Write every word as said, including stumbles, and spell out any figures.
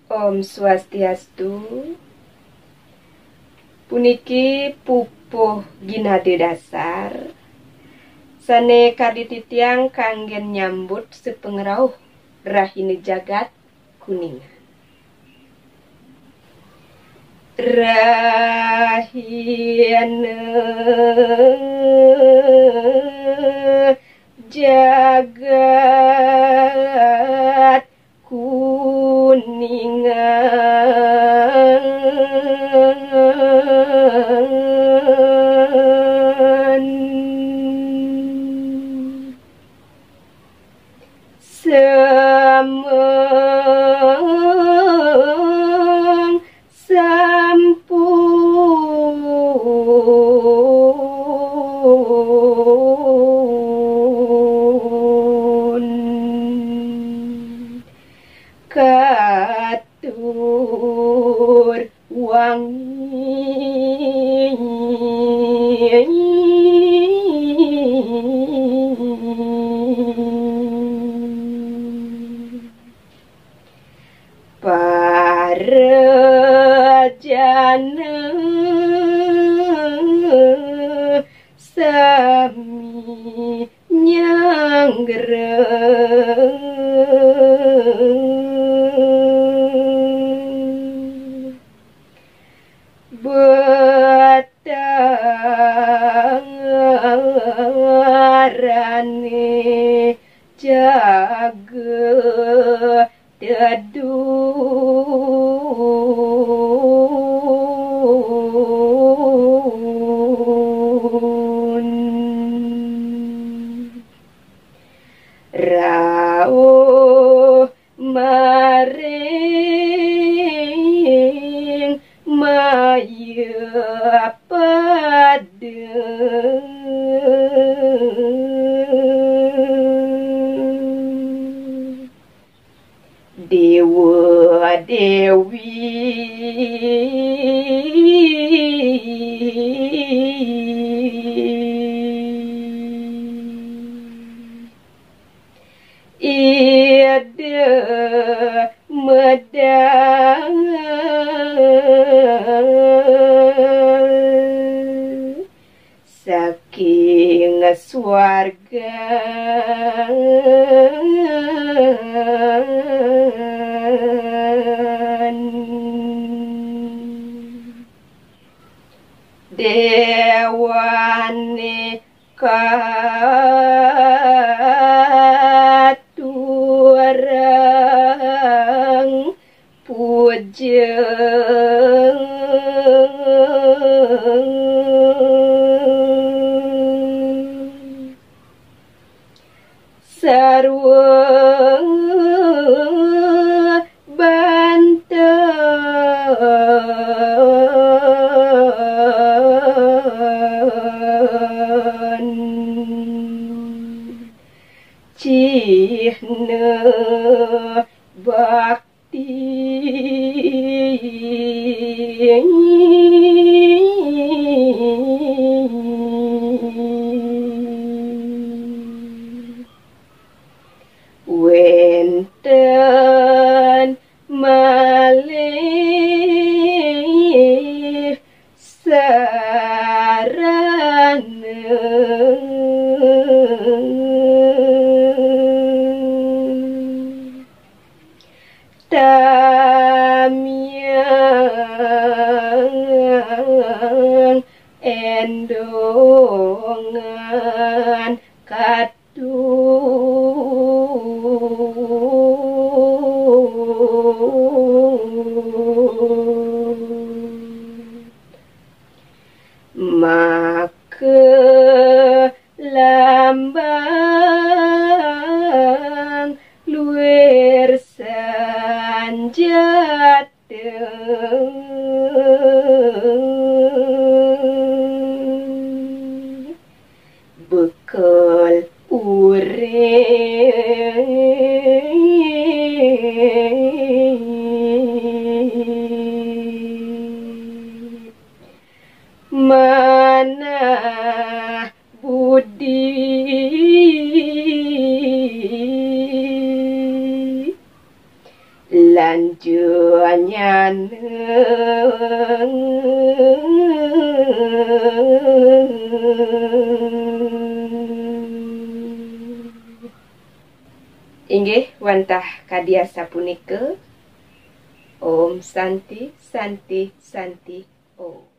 Om Swastiastu. Puniki pupuh ginade dasar sane kadititiang kanggen nyambut sepengrauh rahine jagat kuningan. Rahine jagat kuningan, semeng sampun katur wangi parejana sami nyanggreng betarane jaga dedun rauh maring maya padeng dewa dewi ida medang saking swarga dewane katurang puja sarwa banten cihna bakti wenten malih sarana tamyang endongan maka lambang luer sanjateng bekal urip mana budi lanjuannya inggih wantah kadya sapunika. Om Santi Santi Santi Om.